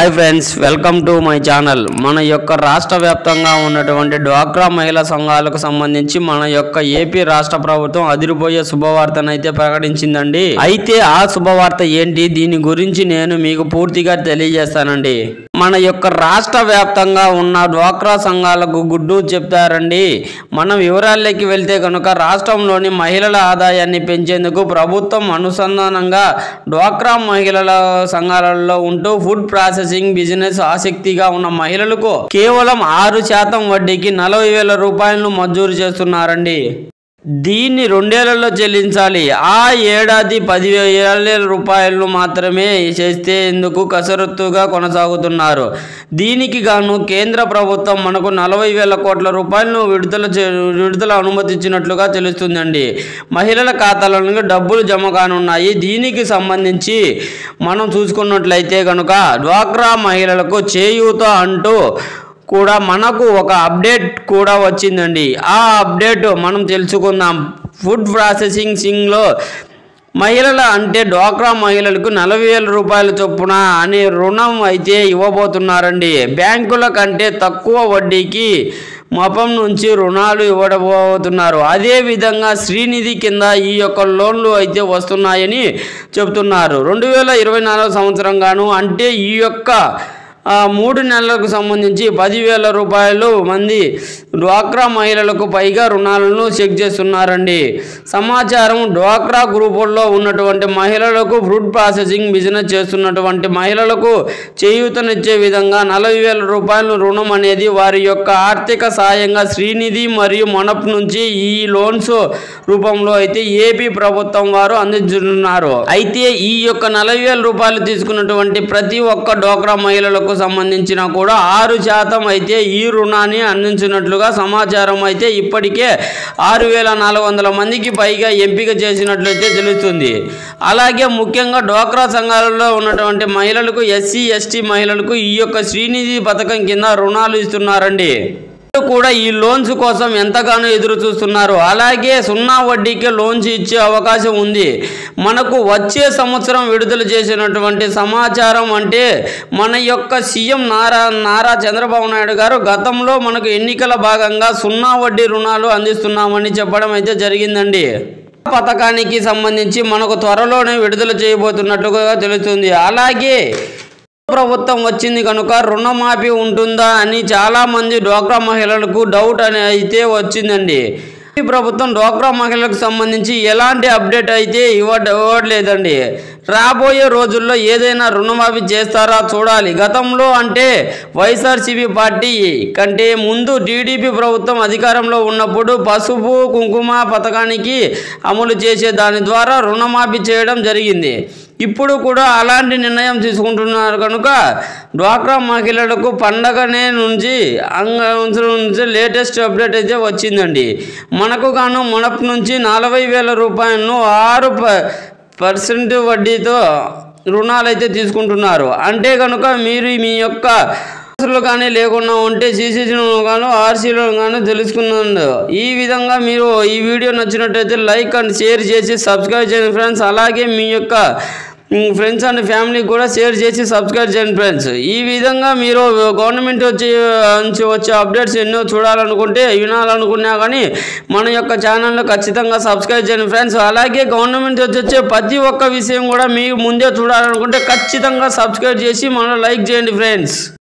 Hi friends, welcome to my channel. మన యొక్క రాష్ట్ర వ్యాప్తంగా ఉన్నటువంటి డ్వాక్రా మహిళా సంఘాలకు సంబంధించి మన యొక్క ఏపీ రాష్ట్ర ప్రభుత్వం అదిరిపోయే శుభవార్తనైతే ప్రకటించిందండి. అయితే ఆ శుభవార్త ఏంటి, దీని గురించి నేను మీకు పూర్తిగా తెలియజేస్తానండి. మన యొక్క రాష్ట్ర వ్యాప్తంగా ఉన్న డ్వాక్రా సంఘాలకు గుడ్డు చెప్తారండి. మనం వివరాల్లోకి వెళ్తే కనుక రాష్ట్రంలోని మహిళల ఆదాయాన్ని పెంచేందుకు ప్రభుత్వం అనుసంధానంగా డ్వాక్రా మహిళల సంఘాలలో ఉంటూ ఫుడ్ ప్రాసెసింగ్ బిజినెస్ ఆసక్తిగా ఉన్న మహిళలకు కేవలం 6% వడ్డీకి 40,000 రూపాయలను మంజూరు చేస్తున్నారండి. దీన్ని 2 ఏళ్లలో చెల్లించాలి. ఆ ఏడాది 10,000 రూపాయలను మాత్రమే చేస్తే ఎందుకు కసరత్తుగా కొనసాగుతున్నారు. దీనికి గాను కేంద్ర ప్రభుత్వం మనకు 40,000 కోట్ల రూపాయలను విడుదల అనుమతించినట్లుగా తెలుస్తుందండి. మహిళల ఖాతాలకు డబ్బులు జమ కానున్నాయి. దీనికి సంబంధించి మనం చూసుకున్నట్లయితే కనుక డ్వాక్రా మహిళలకు చేయూత అంటూ కూడా మనకు ఒక అప్డేట్ కూడా వచ్చిందండి. ఆ అప్డేట్ మనం తెలుసుకుందాం. ఫుడ్ ప్రాసెసింగ్లో మహిళల అంటే డ్వాక్రా మహిళలకు 40,000 రూపాయల చొప్పున అనే రుణం అయితే ఇవ్వబోతున్నారండి. బ్యాంకుల కంటే తక్కువ వడ్డీకి మొపం నుంచి రుణాలు ఇవ్వబోతున్నారు. అదేవిధంగా శ్రీనిధి కింద ఈ యొక్క లోన్లు అయితే వస్తున్నాయని చెబుతున్నారు. 2024 సంవత్సరం గాను అంటే ఈ యొక్క 3 నెలలకు సంబంధించి 10,000 రూపాయలు మంది డ్వాక్రా మహిళలకు పైగా రుణాలను చెక్ చేస్తున్నారండి. సమాచారం డ్వాక్రా గ్రూపుల్లో ఉన్నటువంటి మహిళలకు ఫుడ్ ప్రాసెసింగ్ బిజినెస్ చేస్తున్నటువంటి మహిళలకు చేయూతనిచ్చే విధంగా 40,000 రూపాయల రుణం అనేది వారి యొక్క ఆర్థిక సాయంగా శ్రీనిధి మరియు మనప్ నుంచి ఈ లోన్స్ రూపంలో అయితే ఏపీ ప్రభుత్వం వారు అందించుతున్నారు. అయితే ఈ యొక్క 40,000 రూపాయలు తీసుకున్నటువంటి ప్రతి ఒక్క డ్వాక్రా మహిళలకు సంబంధించిన కూడా 6% అయితే ఈ రుణాన్ని అందించినట్లుగా సమాచారం అయితే ఇప్పటికే 6,400 మందికి పైగా ఎంపిక చేసినట్లయితే తెలుస్తుంది. అలాగే ముఖ్యంగా డ్వాక్రా సంఘాలలో ఉన్నటువంటి మహిళలకు ఎస్సీ ఎస్టీ మహిళలకు ఈ యొక్క శ్రీనిధి పథకం కింద రుణాలు ఇస్తున్నారండి. కూడా ఈ లోన్స్ కోసం ఎంతగానో ఎదురు చూస్తున్నారు. అలాగే 0 వడ్డీకే లోన్స్ ఇచ్చే అవకాశం ఉంది. మనకు వచ్చే సంవత్సరం విడుదల చేసినటువంటి సమాచారం అంటే మన యొక్క సీఎం నారా చంద్రబాబు నాయుడు గారు గతంలో మనకు ఎన్నికల భాగంగా 0 వడ్డీ రుణాలు అందిస్తున్నామని చెప్పడం అయితే జరిగిందండి. పథకానికి సంబంధించి మనకు త్వరలోనే విడుదల చేయబోతున్నట్లుగా తెలుస్తుంది. అలాగే ప్రభుత్వం వచ్చింది కనుక రుణమాఫీ ఉంటుందా అని చాలామంది డ్వాక్రా మహిళలకు డౌట్ అని అయితే వచ్చిందండి. ఈ ప్రభుత్వం డ్వాక్రా మహిళలకు సంబంధించి ఎలాంటి అప్డేట్ అయితే ఇవ్వట్లేదండి. రాబోయే రోజుల్లో ఏదైనా రుణమాఫీ చేస్తారా చూడాలి. గతంలో అంటే వైఎస్ఆర్సీపీ పార్టీ కంటే ముందు టీడీపీ ప్రభుత్వం అధికారంలో ఉన్నప్పుడు పసుపు కుంకుమ పథకానికి అమలు చేసే దాని ద్వారా రుణమాఫీ చేయడం జరిగింది. ఇప్పుడు కూడా అలాంటి నిర్ణయం తీసుకుంటున్నారు కనుక డ్వాక్రా మహిళలకు పండగనే నుంచి లేటెస్ట్ అప్డేట్ అయితే వచ్చిందండి. మనకు గాను మనప్ నుంచి 40,000 రూపాయలను 6% వడ్డీతో రుణాలు అయితే తీసుకుంటున్నారు. అంటే కనుక మీరు మీ యొక్క కానీ లేకుండా ఉంటే సీసీలో గాను ఆర్సీలో గాను తెలుసుకున్నాను. ఈ విధంగా మీరు ఈ వీడియో నచ్చినట్టయితే లైక్ అండ్ షేర్ చేసి సబ్స్క్రైబ్ చేయండి ఫ్రెండ్స్. అలాగే మీ యొక్క ఫ్రెండ్స్ అండ్ ఫ్యామిలీకి కూడా షేర్ చేసి సబ్స్క్రైబ్ చేయండి ఫ్రెండ్స్. ఈ విధంగా మీరు గవర్నమెంట్ నుంచి వచ్చే అప్డేట్స్ ఎన్నో చూడాలనుకుంటే వినాలనుకున్నా కానీ మన యొక్క ఛానల్ను ఖచ్చితంగా సబ్స్క్రైబ్ చేయండి ఫ్రెండ్స్. అలాగే గవర్నమెంట్ వచ్చే ప్రతి ఒక్క విషయం కూడా మీకు ముందే చూడాలనుకుంటే ఖచ్చితంగా సబ్స్క్రైబ్ చేసి మనం లైక్ చేయండి ఫ్రెండ్స్.